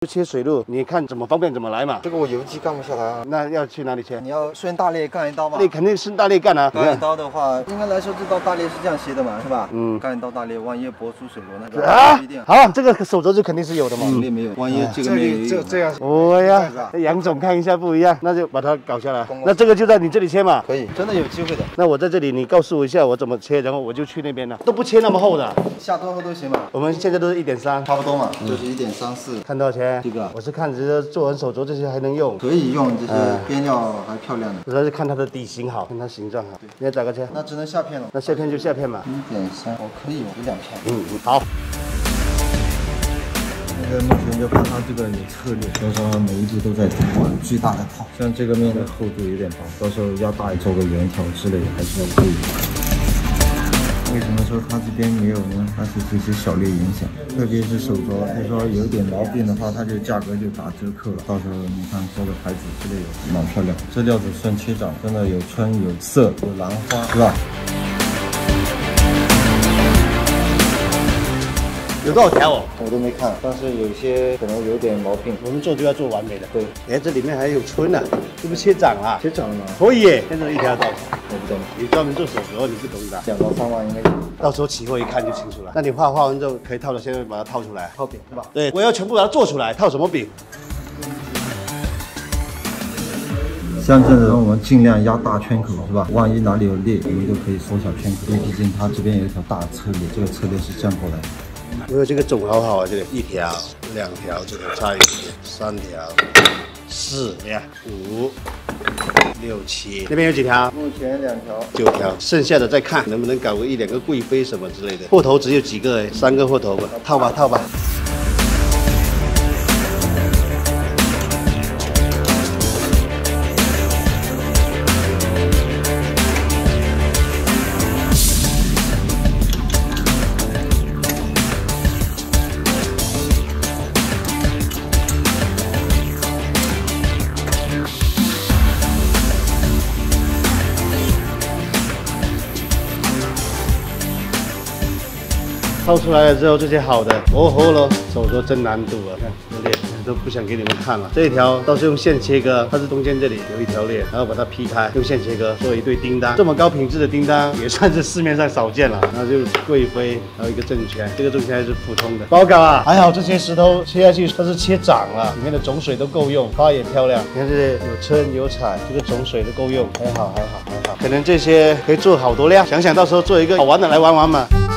切水路，你看怎么方便怎么来嘛。 这个我油机干不下来啊。 那要去哪里切？ 你要顺大裂干一刀嘛。 那肯定顺大裂干啊。 干一刀的话，应该来说这刀大裂是这样切的嘛，是吧？ 嗯。 干一刀大裂，万一搏出水螺那个啊不一定。 好，这个手肘就肯定是有的嘛。 面没有，万一这个面这样。哦呀，杨总看一下不一样，那就把它搞下来。那这个就在你这里切嘛。 可以，真的有机会的。 那我在这里，你告诉我一下我怎么切，然后我就去那边了。都不切那么厚的， 下多厚都行嘛。 我们现在都是1.3， 差不多嘛，就是1.34。 看多少钱？ 这个我是看着做完手肘这些还能用， 可以用这些边料还漂亮的。 主要是看它的底型好，看它形状好。你要咋个切？ 那只能下片了。 那下片就下片嘛。 1.3，我可以有2片。 好。 那个目前就看它这个有策略，所以说每一步都在往最大的套。像这个面的厚度有点薄，到时候压大做个圆条之类的还是可以。为什么说它这边没有呢？它是这些小略影响，特别是手镯，就是说有点毛病的话，它就价格就打折扣了。到时候你看这个牌子之类的蛮漂亮，这料子算切长，真的有春有色有兰花，是吧？ 有多少条哦？ 我都没看，但是有些可能有点毛病。 我们做都要做完美的。 对， 哎，这里面还有春呢，是不是切长了？ 切长了吗？ 可以耶，现在一条多少？ 我不懂， 你专门做手镯，你不懂的。 2到3万应该有。 到时候起货一看就清楚了。那你画完之后可以套了，现在把它套出来。 套饼是吧？ 对，我要全部把它做出来。套什么饼？ 像这种我们尽量压大圈口是吧？万一哪里有裂，我们就可以缩小圈口。因为毕竟它这边有一条大侧裂，这个侧裂是这样过来的。 因为这个种好好啊，这里1条、2条，这个差一点，3条、4呀、5、6、7，那边有几条？ 目前2条 9条，剩下的再看能不能搞个1、2个贵妃什么之类的。货头只有几个？3个货头吧，套吧套吧。套出来了之后，这些好的，哦吼喽，手镯真难度啊！看这裂都不想给你们看了。这一条倒是用线切割，它是中间这里有一条裂，然后把它劈开，用线切割做一对叮当。这么高品质的叮当也算是市面上少见了。然后就贵妃，还有一个正圈，这个正圈还是普通的。不好搞啊！还好这些石头切下去它是切长了，里面的种水都够用，花也漂亮。你看这些有春有彩，这个种水都够用，还好。可能这些可以做好多量，想想到时候做一个好玩的来玩玩嘛。